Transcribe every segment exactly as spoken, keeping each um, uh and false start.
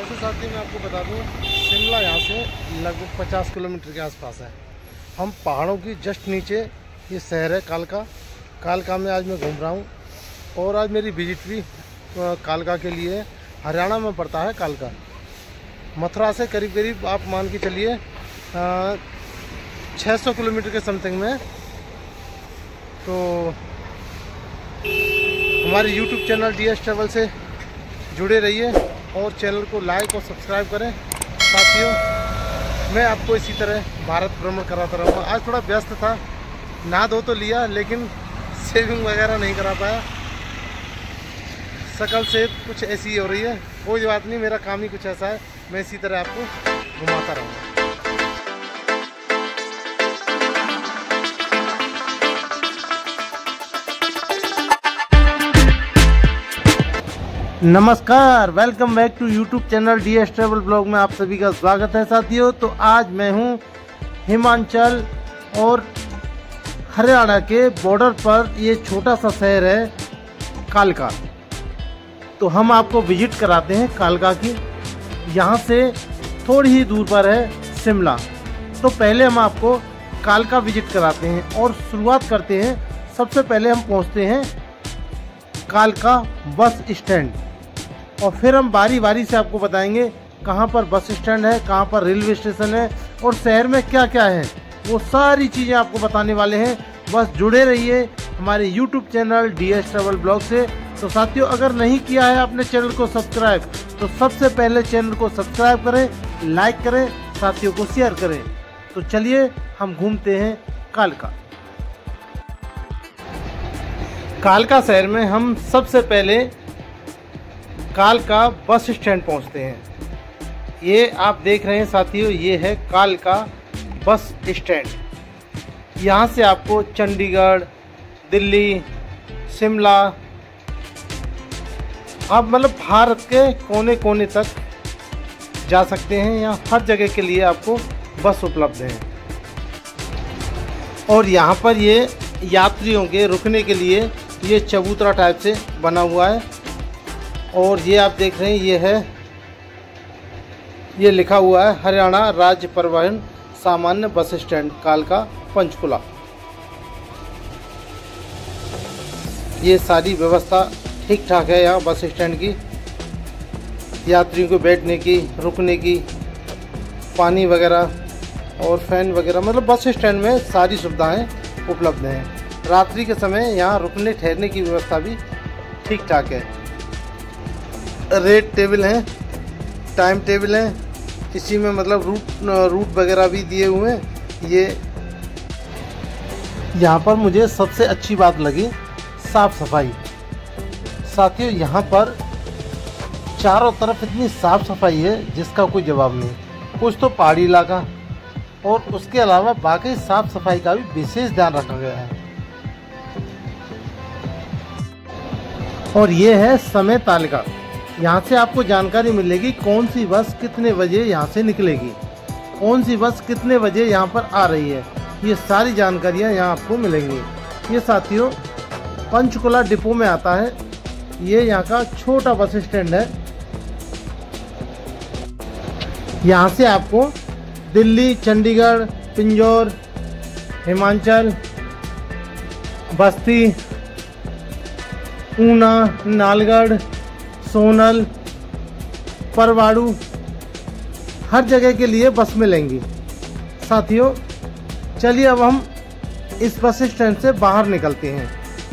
वैसे साथी मैं आपको बता दूं, शिमला यहाँ से लगभग पचास किलोमीटर के आसपास है। हम पहाड़ों की जस्ट नीचे ये शहर है कालका। कालका में आज मैं घूम रहा हूँ और आज मेरी विजिट भी कालका के लिए। हरियाणा में पड़ता है कालका। मथुरा से करीब करीब आप मान के चलिए छः सौ किलोमीटर के समथिंग में। तो हमारे YouTube channel D S travel से जुड़े रहिए और चैनल को लाइक और सब्सक्राइब करें। साथियों, मैं आपको इसी तरह भारत भ्रमण कराता रहूँगा। आज थोड़ा व्यस्त था, नहा धो तो लिया लेकिन सेविंग वगैरह नहीं करा पाया। शकल से कुछ ऐसी ही हो रही है, कोई बात नहीं, मेरा काम ही कुछ ऐसा है। मैं इसी तरह आपको घुमाता रहूँगा। नमस्कार, welcome back to YouTube channel D S travel blog में आप सभी का स्वागत है। साथियों, तो आज मैं हूं हिमाचल और हरियाणा के बॉर्डर पर। ये छोटा सा शहर है कालका। तो हम आपको विजिट कराते हैं कालका की। यहाँ से थोड़ी ही दूर पर है शिमला। तो पहले हम आपको कालका विजिट कराते हैं और शुरुआत करते हैं। सबसे पहले हम पहुँचते हैं कालका बस स्टैंड और फिर हम बारी बारी से आपको बताएंगे कहाँ पर बस स्टैंड है, कहाँ पर रेलवे स्टेशन है और शहर में क्या क्या है, वो सारी चीज़ें आपको बताने वाले हैं। बस जुड़े रहिए हमारे YouTube channel D S travel blog से। तो साथियों, अगर नहीं किया है अपने चैनल को सब्सक्राइब, तो सबसे पहले चैनल को सब्सक्राइब करें, लाइक करें, साथियों को शेयर करें। तो चलिए हम घूमते हैं कालका। कालका शहर में हम सबसे पहले कालका बस स्टैंड पहुंचते हैं। ये आप देख रहे हैं साथियों, ये है कालका बस स्टैंड। यहाँ से आपको चंडीगढ़, दिल्ली, शिमला, आप मतलब भारत के कोने कोने तक जा सकते हैं। यहाँ हर जगह के लिए आपको बस उपलब्ध है। और यहाँ पर ये यात्रियों के रुकने के लिए ये चबूतरा टाइप से बना हुआ है। और ये आप देख रहे हैं, ये है, ये लिखा हुआ है हरियाणा राज्य परिवहन सामान्य बस स्टैंड कालका पंचकुला। ये सारी व्यवस्था ठीक ठाक है यहाँ बस स्टैंड की। यात्रियों को बैठने की, रुकने की, पानी वगैरह और फैन वगैरह, मतलब बस स्टैंड में सारी सुविधाएं उपलब्ध हैं। रात्रि के समय यहाँ रुकने ठहरने की व्यवस्था भी ठीक ठाक है। रेट टेबल है, टाइम टेबल है, इसी में मतलब रूट रूट वगैरह भी दिए हुए हैं। ये यहाँ पर मुझे सबसे अच्छी बात लगी साफ़ सफाई। साथियों, यहाँ पर चारों तरफ इतनी साफ़ सफाई है जिसका कोई जवाब नहीं। कुछ तो पहाड़ी इलाका, और उसके अलावा बाकी साफ़ सफाई का भी विशेष ध्यान रखा गया है। और ये है समय तालिका। यहाँ से आपको जानकारी मिलेगी कौन सी बस कितने बजे यहाँ से निकलेगी, कौन सी बस कितने बजे यहाँ पर आ रही है। ये सारी जानकारियाँ यहाँ आपको मिलेंगी। ये साथियों पंचकुला डिपो में आता है। ये यहाँ का छोटा बस स्टैंड है। यहाँ से आपको दिल्ली, चंडीगढ़, पिंजौर, हिमाचल, बस्ती, ऊना, नालगढ़, सोनल, परवाड़ू, हर जगह के लिए बस मिलेंगी। साथियों, चलिए अब हम इस बस स्टैंड से बाहर निकलते हैं।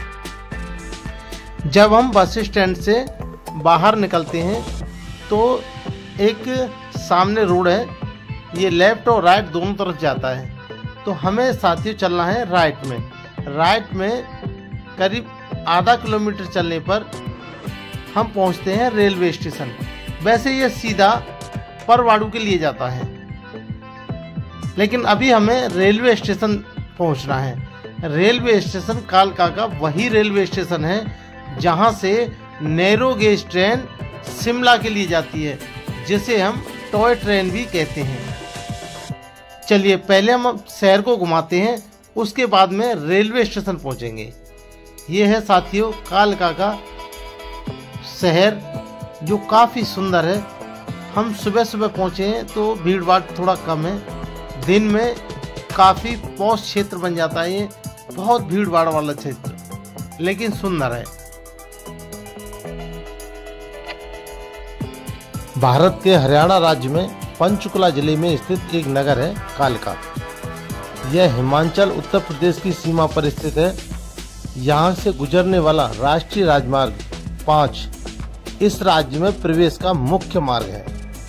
जब हम बस स्टैंड से बाहर निकलते हैं तो एक सामने रोड है, ये लेफ्ट और राइट दोनों तरफ जाता है। तो हमें साथियों चलना है राइट में। राइट में करीब आधा किलोमीटर चलने पर हम पहुंचते हैं रेलवे स्टेशन। वैसे ये सीधा परवाड़ू के लिए जाता है, लेकिन अभी हमें रेलवे स्टेशन पहुंचना है। रेलवे स्टेशन कालका का वही रेलवे स्टेशन है जहां से नैरो गेज ट्रेन शिमला के लिए जाती है, जिसे हम टॉय ट्रेन भी कहते हैं। चलिए पहले हम शहर को घुमाते हैं, उसके बाद में रेलवे स्टेशन पहुंचेंगे। ये है साथियों कालका का शहर, जो काफ़ी सुंदर है। हम सुबह सुबह पहुँचे हैं तो भीड़ भाड़ थोड़ा कम है। दिन में काफ़ी पॉश क्षेत्र बन जाता है ये, बहुत भीड़ भाड़ वाला क्षेत्र, लेकिन सुंदर है। भारत के हरियाणा राज्य में पंचकुला जिले में स्थित एक नगर है कालका। यह हिमाचल उत्तर प्रदेश की सीमा पर स्थित है। यहाँ से गुजरने वाला राष्ट्रीय राजमार्ग पाँच इस राज्य में प्रवेश का मुख्य मार्ग है।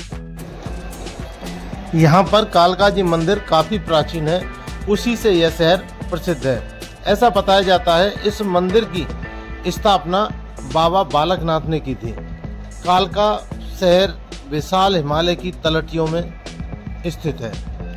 यहाँ पर कालका जी मंदिर काफी प्राचीन है, उसी से यह शहर प्रसिद्ध है। ऐसा बताया जाता है इस मंदिर की स्थापना बाबा बालकनाथ ने की थी। कालका शहर विशाल हिमालय की तलहटियों में स्थित है।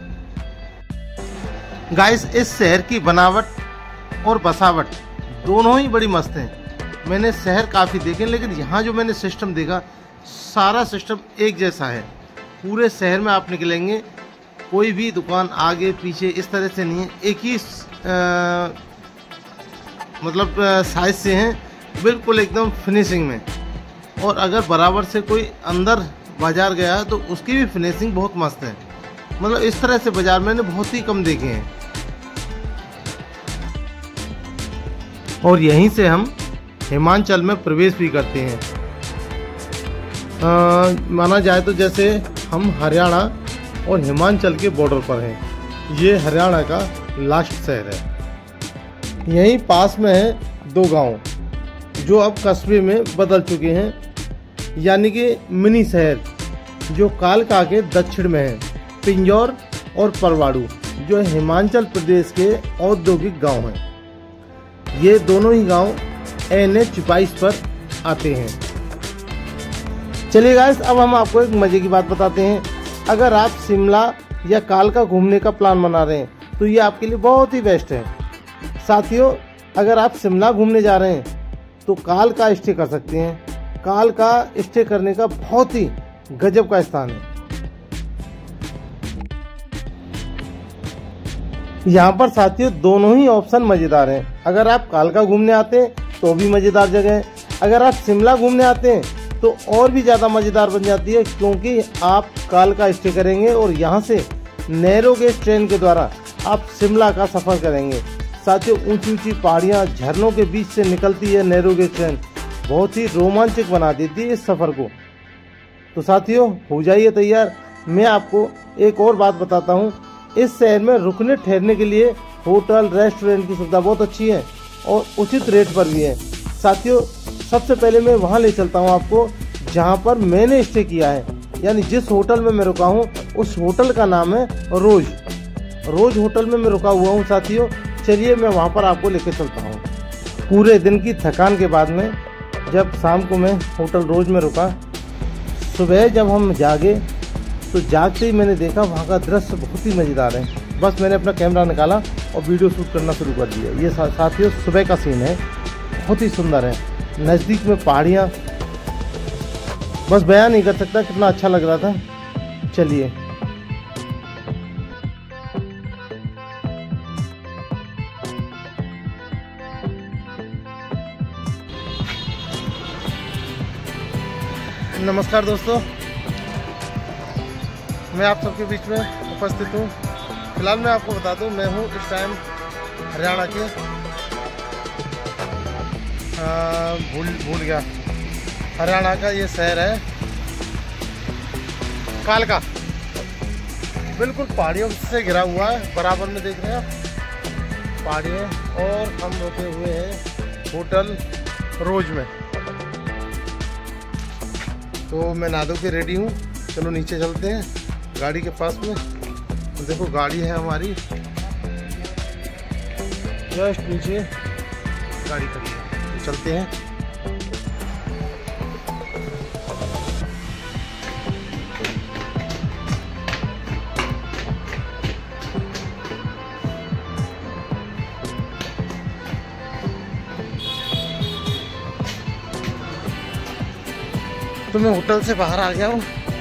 गाइस, इस शहर की बनावट और बसावट दोनों ही बड़ी मस्त हैं। मैंने शहर काफ़ी देखे, लेकिन यहाँ जो मैंने सिस्टम देखा, सारा सिस्टम एक जैसा है। पूरे शहर में आप निकलेंगे, कोई भी दुकान आगे पीछे इस तरह से नहीं है, एक ही आ, मतलब साइज से हैं, बिल्कुल एकदम फिनिशिंग में। और अगर बराबर से कोई अंदर बाजार गया है तो उसकी भी फिनिशिंग बहुत मस्त है। मतलब इस तरह से बाजार मैंने बहुत ही कम देखे हैं। और यहीं से हम हिमाचल में प्रवेश भी करते हैं। आ, माना जाए तो जैसे हम हरियाणा और हिमाचल के बॉर्डर पर हैं। ये हरियाणा का लास्ट शहर है। यहीं पास में है दो गांव जो अब कस्बे में बदल चुके हैं, यानी कि मिनी शहर, जो कालका के दक्षिण में है। पिंजौर और परवाड़ू जो हिमाचल प्रदेश के औद्योगिक गांव हैं। ये दोनों ही गांव एन एच बाईस पर आते हैं। चलिए गाइस, अब हम आपको एक मजे की बात बताते हैं। अगर आप शिमला या कालका घूमने का प्लान बना रहे हैं तो ये आपके लिए बहुत ही बेस्ट है। साथियों, अगर आप शिमला घूमने जा रहे हैं तो कालका स्टे कर सकते हैं। कालका स्टे करने का बहुत ही गजब का स्थान है। यहाँ पर साथियों दोनों ही ऑप्शन मजेदार हैं। अगर आप कालका घूमने आते हैं तो भी मजेदार जगह है। अगर आप शिमला घूमने आते हैं तो और भी ज्यादा मजेदार बन जाती है, क्योंकि आप कालका स्टे करेंगे और यहाँ से नैरो गेज ट्रेन के द्वारा आप शिमला का सफर करेंगे। साथियों, ऊंची ऊंची पहाड़ियाँ, झरनों के बीच से निकलती है नैरो गेज ट्रेन, बहुत ही रोमांचक बना देती है इस सफर को। तो साथियों, हो जाइए तैयार। मैं आपको एक और बात बताता हूँ, इस शहर में रुकने ठहरने के लिए होटल रेस्टोरेंट की सुविधा बहुत अच्छी है और उचित रेट पर भी है। साथियों, सबसे पहले मैं वहाँ ले चलता हूँ आपको जहाँ पर मैंने स्टे किया है, यानी जिस होटल में मैं रुका हूँ उस होटल का नाम है रोज। रोज होटल में मैं रुका हुआ हूँ। साथियों, चलिए मैं वहाँ पर आपको लेकर चलता हूँ। पूरे दिन की थकान के बाद में जब शाम को मैं होटल रोज में रुका, सुबह जब हम जागे तो जागते ही मैंने देखा वहाँ का दृश्य बहुत ही मज़ेदार है। बस मैंने अपना कैमरा निकाला और वीडियो शूट करना शुरू कर दिया। ये सा, साथियों सुबह का सीन है, बहुत ही सुंदर है। नज़दीक में पहाड़ियाँ, बस बयान नहीं कर सकता कितना अच्छा लग रहा था। चलिए नमस्कार दोस्तों, मैं आप सबके बीच में उपस्थित हूँ। फिलहाल मैं आपको बता दूँ, मैं हूँ इस टाइम हरियाणा के भूल भूल गया हरियाणा का ये शहर है कालका। बिल्कुल पहाड़ियों से घिरा हुआ है, बराबर में देख रहे हैं आप पहाड़ियाँ। और हम रुके हुए हैं होटल रोज में। तो मैं नहा धो के रेडी हूँ, चलो नीचे चलते हैं गाड़ी के पास में। तो देखो गाड़ी है हमारी जस्ट नीचे गाड़ी खड़ी है, तो चलते हैं। तो मैं होटल से बाहर आ गया हूँ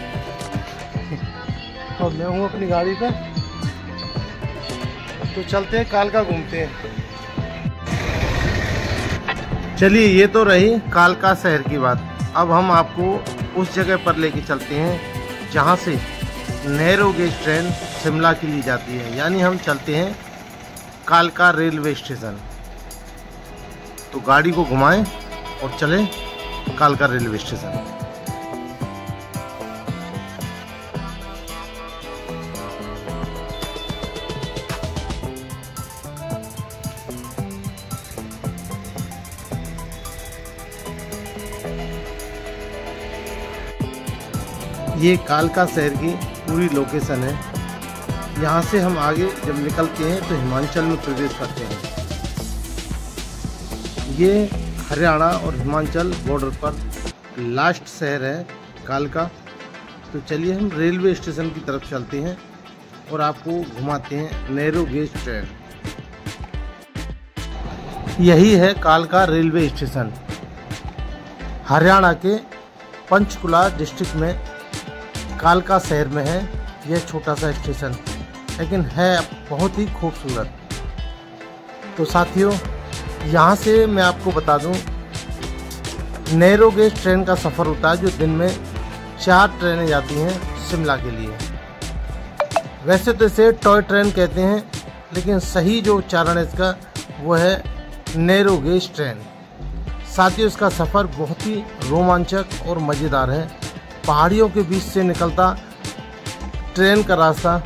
और मैं हूँ अपनी गाड़ी पे। तो चलते हैं कालका घूमते हैं। चलिए, ये तो रही कालका शहर की बात। अब हम आपको उस जगह पर लेके चलते हैं जहाँ से नैरो गेज ट्रेन शिमला के लिए जाती है। यानी हम चलते हैं कालका रेलवे स्टेशन। तो गाड़ी को घुमाएं और चलें कालका रेलवे स्टेशन। ये कालका शहर की पूरी लोकेशन है। यहाँ से हम आगे जब निकलते हैं तो हिमाचल में प्रवेश करते हैं। ये हरियाणा और हिमाचल बॉर्डर पर लास्ट शहर है कालका। तो चलिए हम रेलवे स्टेशन की तरफ चलते हैं और आपको घुमाते हैं नैरो गेज ट्रेन। यही है कालका रेलवे स्टेशन, हरियाणा के पंचकुला डिस्ट्रिक्ट में कालका शहर में है। यह छोटा सा स्टेशन लेकिन है बहुत ही खूबसूरत। तो साथियों, यहाँ से मैं आपको बता दूँ, नैरो गेज ट्रेन का सफ़र होता है जो दिन में चार ट्रेनें जाती हैं शिमला के लिए। वैसे तो इसे टॉय ट्रेन कहते हैं, लेकिन सही जो उच्चारण है इसका वो है नैरो गेज ट्रेन। साथियों, इसका सफ़र बहुत ही रोमांचक और मज़ेदार है। पहाड़ियों के बीच से निकलता ट्रेन का रास्ता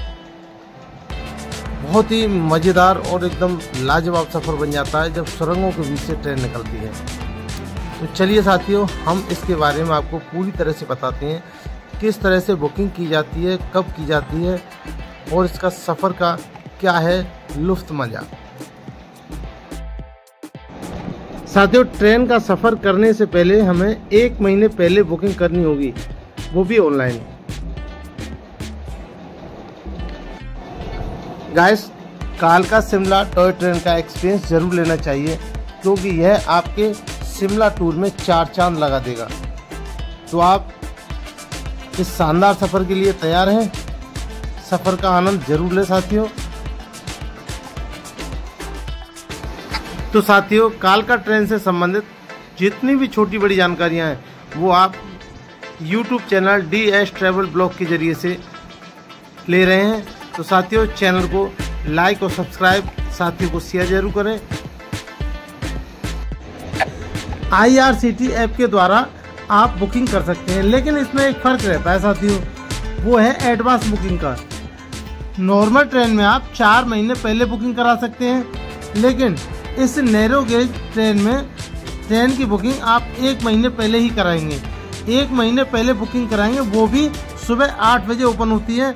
बहुत ही मज़ेदार और एकदम लाजवाब सफ़र बन जाता है जब सुरंगों के बीच से ट्रेन निकलती है। तो चलिए साथियों, हम इसके बारे में आपको पूरी तरह से बताते हैं किस तरह से बुकिंग की जाती है, कब की जाती है और इसका सफ़र का क्या है लुफ्त मज़ा। साथियों, ट्रेन का सफ़र करने से पहले हमें एक महीने पहले बुकिंग करनी होगी, वो भी ऑनलाइन। गाइस, कालका शिमला टॉय ट्रेन का एक्सपीरियंस ज़रूर लेना चाहिए, क्योंकि यह आपके शिमला टूर में चार चांद लगा देगा। तो आप इस शानदार सफ़र के लिए तैयार हैं? सफ़र का आनंद जरूर लें साथियों। तो साथियों, कालका ट्रेन से संबंधित जितनी भी छोटी बड़ी जानकारियां हैं वो आप YouTube channel D S travel blog के जरिए से ले रहे हैं। तो साथियों, चैनल को लाइक और सब्सक्राइब, साथियों को शेयर जरूर करें। I R C T app के द्वारा आप बुकिंग कर सकते हैं, लेकिन इसमें एक फ़र्क रहता है साथियों, वो है एडवांस बुकिंग का। नॉर्मल ट्रेन में आप चार महीने पहले बुकिंग करा सकते हैं, लेकिन इस नैरो गेज ट्रेन में ट्रेन की बुकिंग आप एक महीने पहले ही कराएंगे। एक महीने पहले बुकिंग कराएंगे, वो भी सुबह आठ बजे ओपन होती है।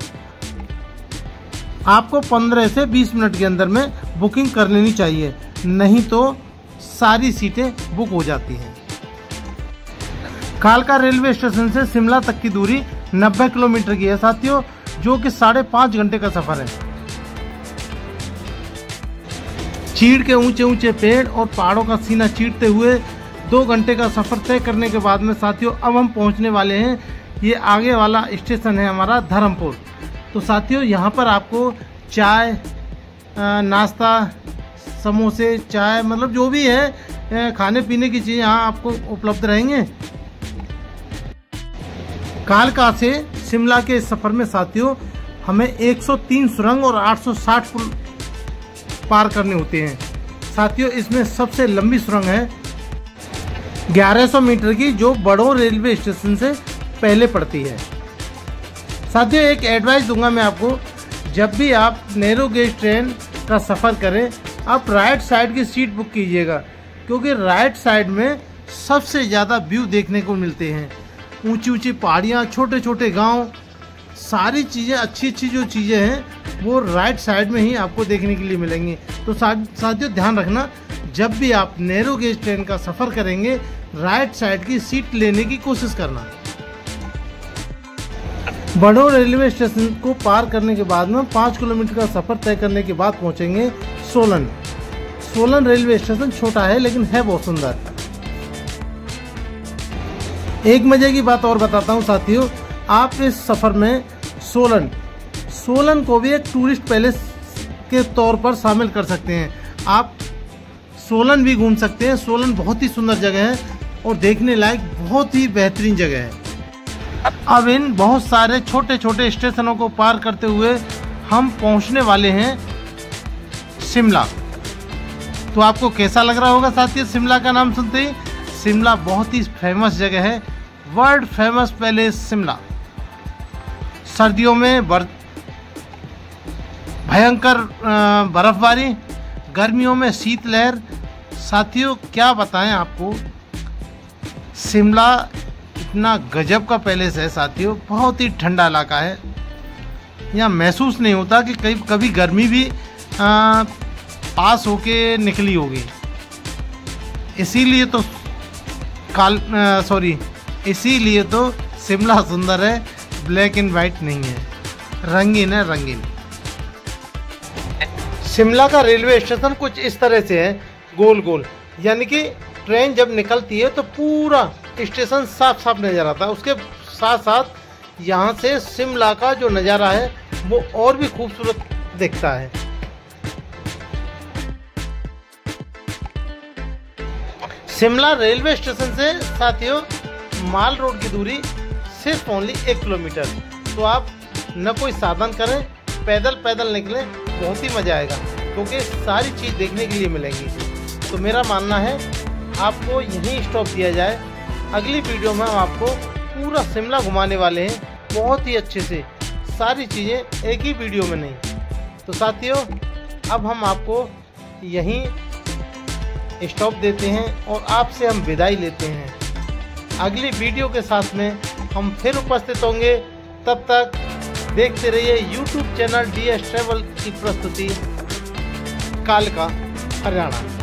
आपको पंद्रह से बीस मिनट के अंदर में बुकिंग कर लेनी चाहिए, नहीं तो सारी सीटें बुक हो जाती हैं। कालका रेलवे स्टेशन से शिमला तक की दूरी नब्बे किलोमीटर की है साथियों, जो कि साढ़े पाँच घंटे का सफ़र है। चीड़ के ऊंचे ऊंचे पेड़ और पहाड़ों का सीना चीरते हुए दो घंटे का सफ़र तय करने के बाद में साथियों अब हम पहुंचने वाले हैं। ये आगे वाला स्टेशन है हमारा धर्मपुर। तो साथियों, यहाँ पर आपको चाय, नाश्ता, समोसे, चाय, मतलब जो भी है खाने पीने की चीज़ यहाँ आपको उपलब्ध रहेंगे। कालका से शिमला के इस सफ़र में साथियों हमें एक सौ तीन सुरंग और आठ सौ साठ पुल पार करने होते हैं। साथियों, इसमें सबसे लंबी सुरंग है ग्यारह सौ मीटर की, जो बड़ों रेलवे स्टेशन से पहले पड़ती है। साथियों, एक एडवाइस दूंगा मैं आपको, जब भी आप नैरो गेज ट्रेन का सफ़र करें आप राइट साइड की सीट बुक कीजिएगा, क्योंकि राइट साइड में सबसे ज़्यादा व्यू देखने को मिलते हैं। ऊंची ऊंची पहाड़ियाँ, छोटे छोटे गांव, सारी चीज़ें, अच्छी अच्छी जो चीज़ें हैं वो राइट साइड में ही आपको देखने के लिए मिलेंगी। तो साथियों, ध्यान रखना, जब भी आप नैरो गेज ट्रेन का सफ़र करेंगे राइट साइड की सीट लेने की कोशिश करना। बड़ों रेलवे स्टेशन को पार करने के बाद में पाँच किलोमीटर का सफ़र तय करने के बाद पहुंचेंगे सोलन। सोलन रेलवे स्टेशन छोटा है लेकिन है बहुत सुंदर। एक मजे की बात और बताता हूं साथियों, आप इस सफ़र में सोलन सोलन को भी एक टूरिस्ट पैलेस के तौर पर शामिल कर सकते हैं। आप सोलन भी घूम सकते हैं। सोलन बहुत ही सुंदर जगह है और देखने लायक बहुत ही बेहतरीन जगह है। अब इन बहुत सारे छोटे छोटे स्टेशनों को पार करते हुए हम पहुंचने वाले हैं शिमला। तो आपको कैसा लग रहा होगा साथियों शिमला का नाम सुनते ही? शिमला बहुत ही फेमस जगह है, वर्ल्ड फेमस पैलेस शिमला। सर्दियों में बर भयंकर बर्फबारी, गर्मियों में शीतलहर। साथियों क्या बताएं आपको, शिमला इतना गजब का पैलेस है साथियों, बहुत ही ठंडा इलाका है। यहाँ महसूस नहीं होता कि कहीं कभी गर्मी भी आ, पास होके निकली होगी। इसीलिए तो काल सॉरी इसीलिए तो शिमला सुंदर है, ब्लैक एंड वाइट नहीं है, रंगीन है, रंगीन। शिमला का रेलवे स्टेशन कुछ इस तरह से है, गोल गोल, यानी कि ट्रेन जब निकलती है तो पूरा स्टेशन साफ साफ नज़र आता है। उसके साथ साथ यहाँ से शिमला का जो नज़ारा है वो और भी खूबसूरत दिखता है। शिमला रेलवे स्टेशन से साथियों माल रोड की दूरी सिर्फ ओनली एक किलोमीटर। तो आप न कोई साधन करें, पैदल पैदल निकलें, बहुत ही मज़ा आएगा क्योंकि सारी चीज़ देखने के लिए मिलेंगी। तो मेरा मानना है आपको यहीं स्टॉप दिया जाए। अगली वीडियो में हम आपको पूरा शिमला घुमाने वाले हैं, बहुत ही अच्छे से, सारी चीज़ें एक ही वीडियो में नहीं। तो साथियों अब हम आपको यहीं स्टॉप देते हैं और आपसे हम विदाई लेते हैं। अगली वीडियो के साथ में हम फिर उपस्थित होंगे। तब तक देखते रहिए YouTube channel D S travel की प्रस्तुति कालका हरियाणा।